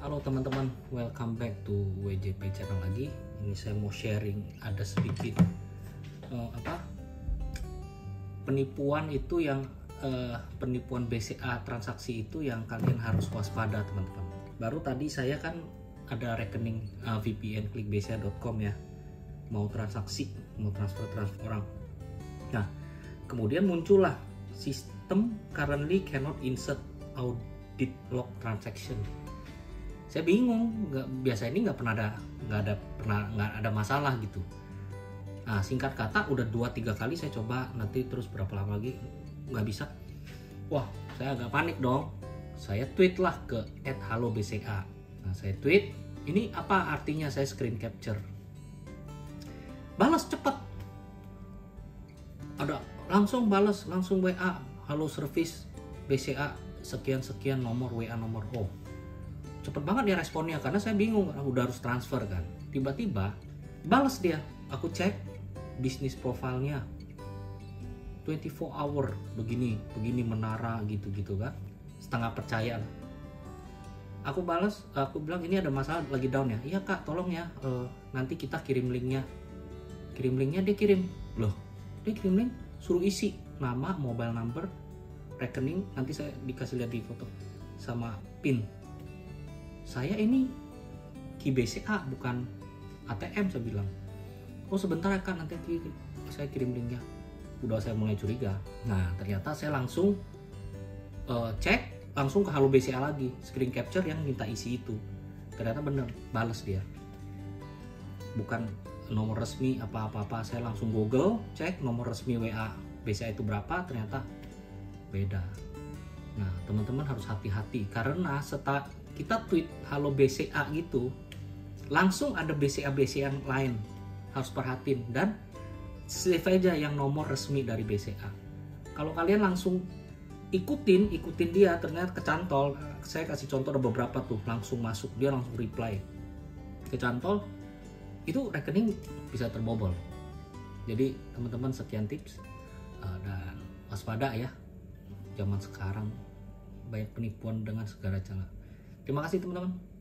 Halo teman-teman, welcome back to WJP channel lagi. Ini saya mau sharing ada sedikit penipuan itu yang penipuan BCA transaksi itu yang kalian harus waspada teman-teman. Baru tadi saya kan ada rekening VPN klikbca.com ya, mau transaksi, mau transfer orang. Nah, kemudian muncullah sistem currently cannot insert audit log transaction. Saya bingung, biasa ini nggak ada masalah gitu. Nah, singkat kata udah 2-3 kali saya coba, nanti terus berapa lama lagi nggak bisa. Wah, saya agak panik dong. Saya tweet lah ke @halobca. Nah, saya tweet, ini apa artinya, saya screen capture. Balas cepet. Ada langsung balas, langsung WA, halo service BCA sekian-sekian nomor WA nomor. Oh, cepet banget dia responnya karena saya bingung, udah harus transfer kan. Tiba-tiba balas dia, aku cek bisnis profilnya 24 hour begini menara gitu kan, setengah percaya lah. Aku balas, aku bilang ini ada masalah lagi down ya. Iya kak, tolong ya, nanti kita kirim linknya. Dia kirim, loh dia kirim link, suruh isi nama, mobile number, rekening, nanti saya dikasih lihat di foto sama PIN. Saya ini KBCA bukan ATM, saya bilang. Oh sebentar ya kak, nanti saya kirim linknya. Udah saya mulai curiga. Nah ternyata saya langsung cek langsung ke Halo BCA lagi, screen capture yang minta isi itu. Ternyata bener, balas dia. Bukan nomor resmi apa-apa, saya langsung Google cek nomor resmi WA BCA itu berapa, ternyata beda. Nah teman-teman harus hati-hati karena setelah kita tweet halo BCA gitu, langsung ada BCA yang lain, harus perhatiin dan save aja yang nomor resmi dari BCA. Kalau kalian langsung ikutin dia, ternyata kecantol. Saya kasih contoh ada beberapa tuh, langsung masuk, dia langsung reply, kecantol, itu rekening bisa terbobol. Jadi teman-teman, sekian tips dan waspada ya, zaman sekarang banyak penipuan dengan segala cara. Terima kasih teman-teman.